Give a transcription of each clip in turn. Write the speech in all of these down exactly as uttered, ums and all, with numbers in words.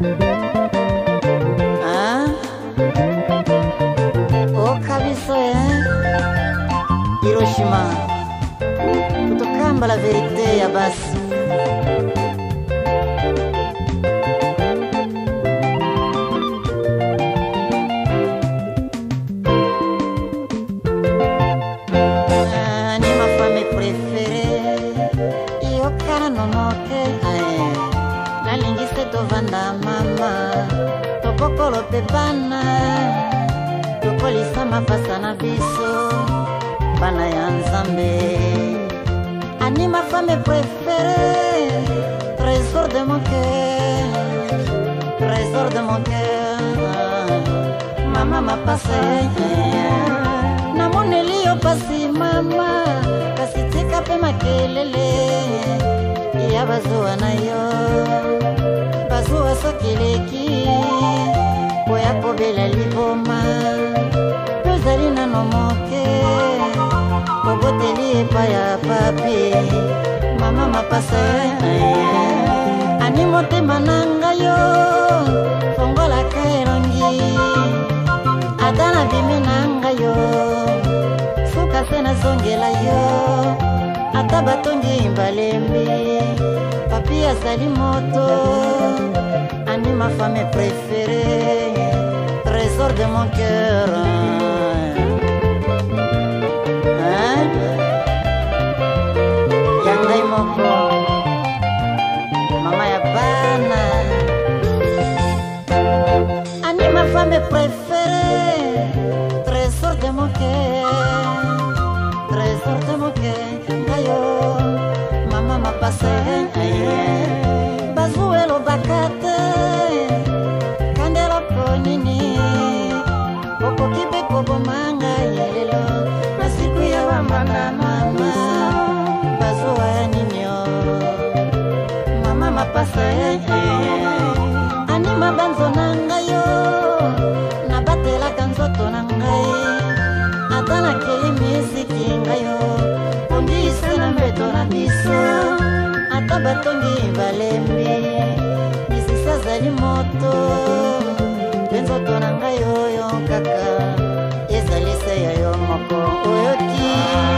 Ah, oh kabisa eh? Hiroshima, kutokamba la verite ya basi. Ah, ni ma femme préférée, iyo kana nonoke ae. Nalingise tovanda mama, tokokolo pepana, tokolisa mapasa na biso, bana ya Nzambe. Ani ma femme préférée, trésor de mon cœur, trésor de mon cœur. Mama mapasa namoneli yo pasi mama, kasi tika pe makelele ya bazuwa na yo, bazuwa sokileki boya kobela liboma, tozali nano moke koboteli epa ya papi. Mama mapasa ani motema na ngai yo, fongolaka elongi ata na bimi na ngai yo, suka se nazongela yo ata batongi mbalembi. Papi azali moto, ani ma femme préférée, trésor de mon cœur. Hein? Yangai moko, mama ya bana. Ani ma femme préférée, trésor de mon cœur, trésor de mon cœur. Gayo, mama mapasa bazuelo bakate kandela ponini okokibe kobomanga yelelo masiku ya wamana mama bazuwa ninyo. Mama mapasa ani mabanzo nanga yo nabatela kanzoto nangai ata nakei misiki ngayo ondisi na mbeto na biso ata batongi balembi. Misisa zali moto benzoto na ngai oyo kaka ezali se ya yo moko oyoki.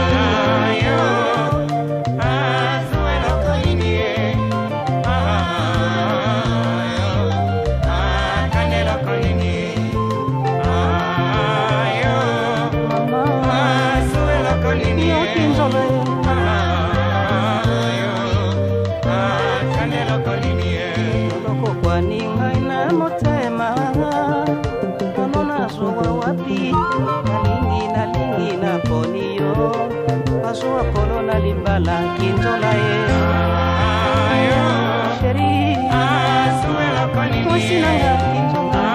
Limbala kintola ye sheri asuela konini kintola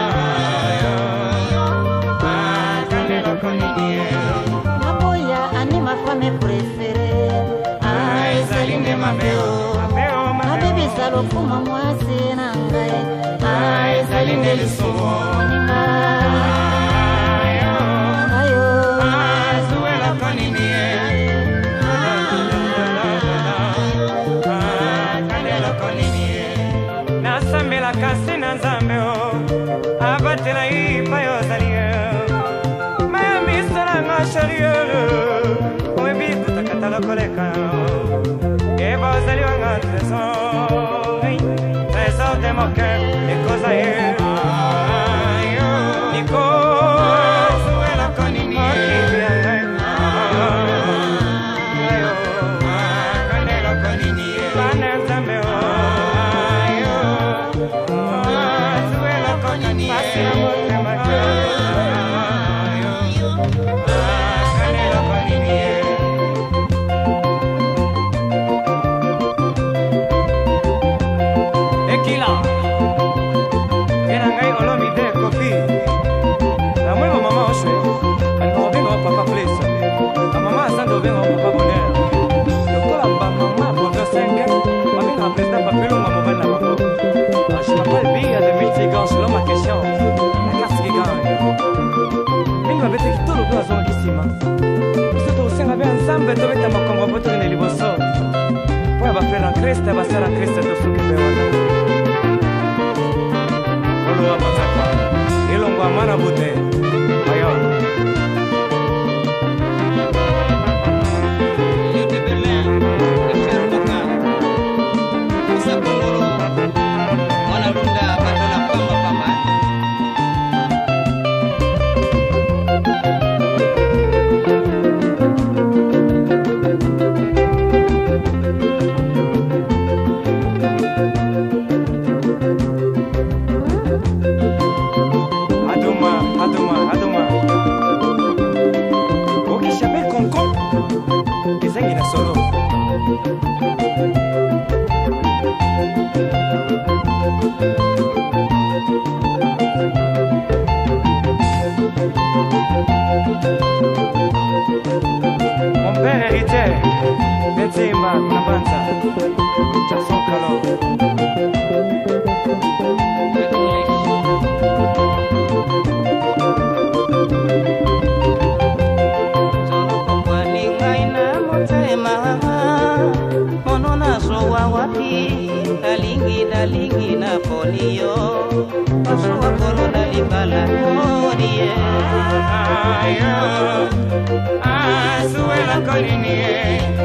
kanelo konini naboya ani ma femme préférée. Ai zaline mabeo mabebi salo kuma mwasi nangai. Ai zaline lisumo ayo ayo asuela konini nasambela kasi na Nzambe o abatela ipa yo zalie maya misala nga shariere omebi kutakata lokoleka eba ozali wanga trésor trésor de mon cœur ekoza ye niko suela konini kanelo konini bana Nzambe o Nzambe tobeta makombo po tokende liboso po ya bafrere ya Kriste basala Kriste tosuki mpe wana Dalingi dalingi na polio Pasua kolo dalibala morie Ayo Asuela kolinie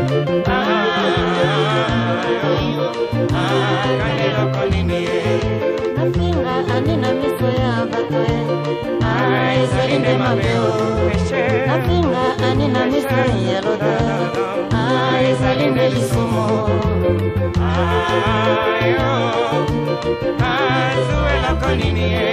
Ayo Akanelo kolinie Nafinga anina miso ya batwe Ay salinde mabeo Nafinga anina miso ya loda Ay salinde lisumo Ayo Azuela kolinie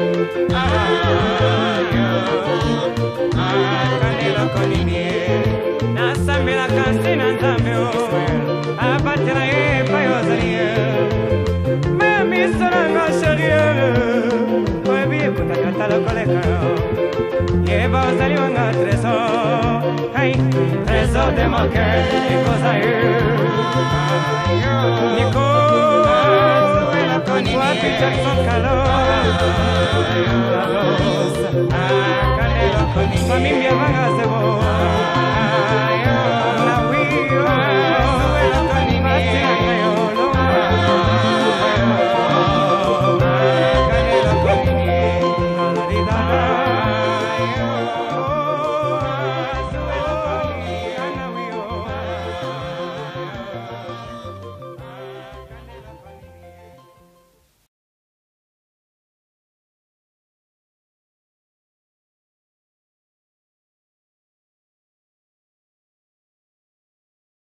Ayo Akanelo kolinie Nasambela kansina nzambeo Abatela epa yozalie Mami saranga sharia Webi kutakatalo koleka Yeba ozali wanga trésor Hey, trésor de mon cœur Et cosa you